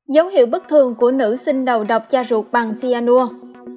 Dấu hiệu bất thường của nữ sinh đầu độc cha ruột bằng cyanua.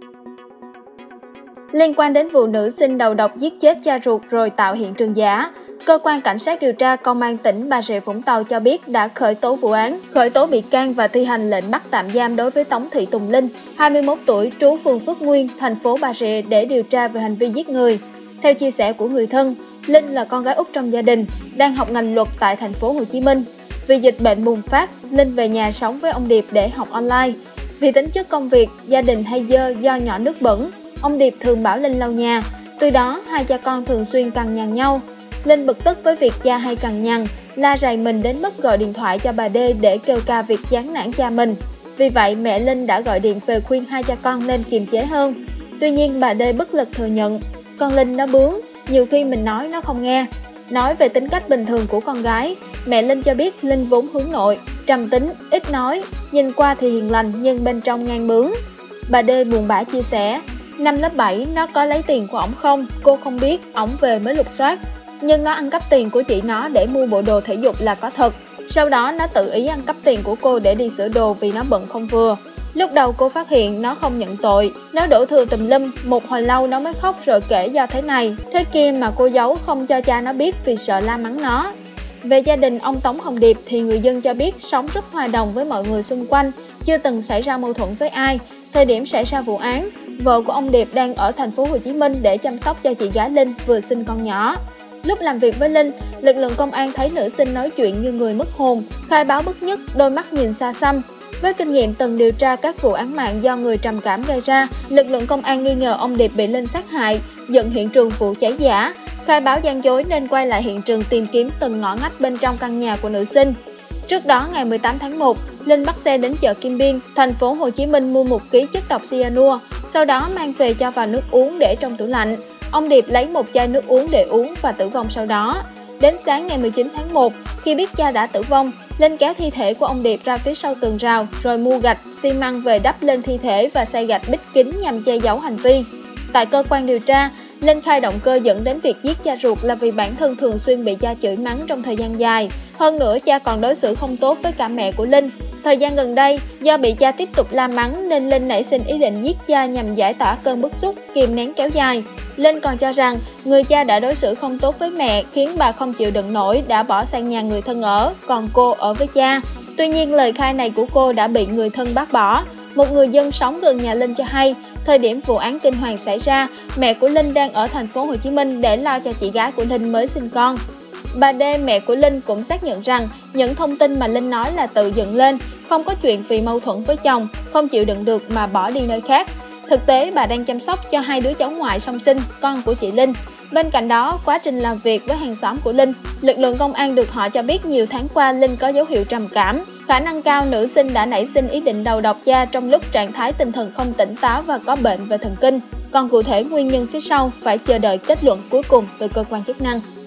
Liên quan đến vụ nữ sinh đầu độc giết chết cha ruột rồi tạo hiện trường giả, Cơ quan Cảnh sát điều tra Công an tỉnh Bà Rịa Vũng Tàu cho biết đã khởi tố vụ án, khởi tố bị can và thi hành lệnh bắt tạm giam đối với Tống Thị Tùng Linh, 21 tuổi, trú phường Phước Nguyên, thành phố Bà Rịa để điều tra về hành vi giết người. Theo chia sẻ của người thân, Linh là con gái út trong gia đình, đang học ngành luật tại thành phố Hồ Chí Minh. Vì dịch bệnh bùng phát, Linh về nhà sống với ông Điệp để học online. Vì tính chất công việc, gia đình hay dơ do nhỏ nước bẩn, ông Điệp thường bảo Linh lau nhà. Từ đó, hai cha con thường xuyên cằn nhằn nhau. Linh bực tức với việc cha hay cằn nhằn, la rầy mình đến mức gọi điện thoại cho bà D để kêu ca việc chán nản cha mình. Vì vậy, mẹ Linh đã gọi điện về khuyên hai cha con nên kiềm chế hơn. Tuy nhiên, bà D bất lực thừa nhận, con Linh nó bướng, nhiều khi mình nói nó không nghe. Nói về tính cách bình thường của con gái, mẹ Linh cho biết Linh vốn hướng nội, trầm tính, ít nói, nhìn qua thì hiền lành nhưng bên trong ngang bướng. Bà D buồn bã chia sẻ, năm lớp 7 nó có lấy tiền của ổng không, cô không biết, ổng về mới lục soát. Nhưng nó ăn cắp tiền của chị nó để mua bộ đồ thể dục là có thật. Sau đó nó tự ý ăn cắp tiền của cô để đi sửa đồ vì nó bận không vừa. Lúc đầu cô phát hiện nó không nhận tội, nó đổ thừa tùm lum, một hồi lâu nó mới khóc rồi kể do thế này, thế kia mà cô giấu không cho cha nó biết vì sợ la mắng nó. Về gia đình ông Tống Hồng Điệp thì người dân cho biết sống rất hòa đồng với mọi người xung quanh, chưa từng xảy ra mâu thuẫn với ai. Thời điểm xảy ra vụ án, vợ của ông Điệp đang ở thành phố Hồ Chí Minh để chăm sóc cho chị gái Linh vừa sinh con nhỏ. Lúc làm việc với Linh, lực lượng công an thấy nữ sinh nói chuyện như người mất hồn, khai báo bức nhức, đôi mắt nhìn xa xăm. Với kinh nghiệm từng điều tra các vụ án mạng do người trầm cảm gây ra, lực lượng công an nghi ngờ ông Điệp bị Linh sát hại, dựng hiện trường vụ cháy giả. Khai báo gian dối nên quay lại hiện trường tìm kiếm từng ngõ ngách bên trong căn nhà của nữ sinh. Trước đó, ngày 18 tháng 1, Linh bắt xe đến chợ Kim Biên, thành phố Hồ Chí Minh mua 1 kg chất độc cyanua, sau đó mang về cho vào nước uống để trong tủ lạnh. Ông Điệp lấy một chai nước uống để uống và tử vong sau đó. Đến sáng ngày 19 tháng 1, khi biết cha đã tử vong, Linh kéo thi thể của ông Điệp ra phía sau tường rào, rồi mua gạch, xi măng về đắp lên thi thể và xây gạch bít kín nhằm che giấu hành vi. Tại cơ quan điều tra, Linh khai động cơ dẫn đến việc giết cha ruột là vì bản thân thường xuyên bị cha chửi mắng trong thời gian dài. Hơn nữa, cha còn đối xử không tốt với cả mẹ của Linh. Thời gian gần đây, do bị cha tiếp tục la mắng nên Linh nảy sinh ý định giết cha nhằm giải tỏa cơn bức xúc, kìm nén kéo dài. Linh còn cho rằng người cha đã đối xử không tốt với mẹ khiến bà không chịu đựng nổi đã bỏ sang nhà người thân ở, còn cô ở với cha. Tuy nhiên, lời khai này của cô đã bị người thân bác bỏ. Một người dân sống gần nhà Linh cho hay, thời điểm vụ án kinh hoàng xảy ra, mẹ của Linh đang ở thành phố Hồ Chí Minh để lo cho chị gái của Linh mới sinh con. Bà D, mẹ của Linh cũng xác nhận rằng những thông tin mà Linh nói là tự dựng lên, không có chuyện vì mâu thuẫn với chồng, không chịu đựng được mà bỏ đi nơi khác. Thực tế, bà đang chăm sóc cho 2 đứa cháu ngoại song sinh, con của chị Linh. Bên cạnh đó, quá trình làm việc với hàng xóm của Linh, lực lượng công an được họ cho biết nhiều tháng qua Linh có dấu hiệu trầm cảm. Khả năng cao nữ sinh đã nảy sinh ý định đầu độc cha trong lúc trạng thái tinh thần không tỉnh táo và có bệnh về thần kinh. Còn cụ thể nguyên nhân phía sau phải chờ đợi kết luận cuối cùng từ cơ quan chức năng.